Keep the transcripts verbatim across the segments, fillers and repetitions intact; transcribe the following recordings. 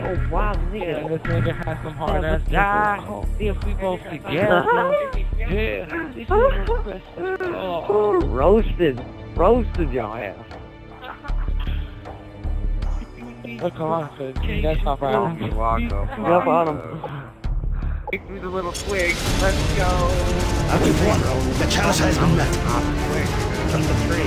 Oh wow, Yeah, nigga. this nigga has some hard ass guy. See if we both together. Yeah. This is oh. Roasted. Roasted y'all ass. Look on, so that's not right. You're welcome. Jump on him. Take me the little twig. Let's go. We've won. The challenge has been met. Off the twig. From the tree.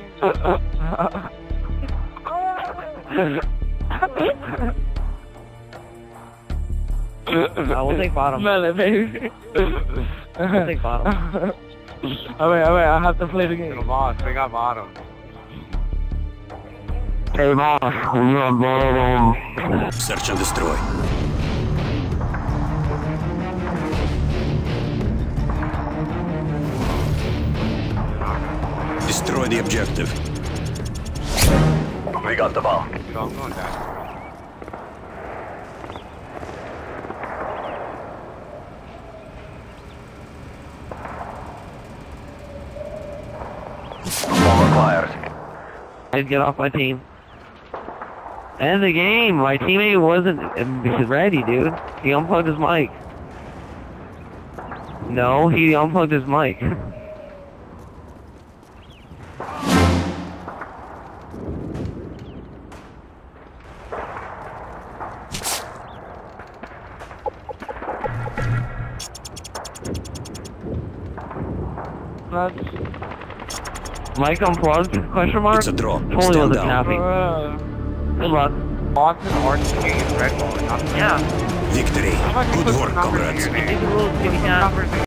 I will take bottom. Smell it, baby. I'll take bottom. Oh wait, oh wait, I have to play the game. The boss, they got bottom. Hey boss, we on bottom. Search and destroy. Destroy the objective. We got the bomb. So I'm going down. Bomb acquired. I'd get off my team. End the game. My teammate wasn't ready, dude. He unplugged his mic. No, he unplugged his mic. Mic unplugged? Question mark? It's a draw. Totally Stand wasn't down. happy. Good luck. Boston Orange King is red ball. Yeah. Victory. How about you Good put work, some numbers in comrades. your name? Maybe a little skinny cat. Numbers in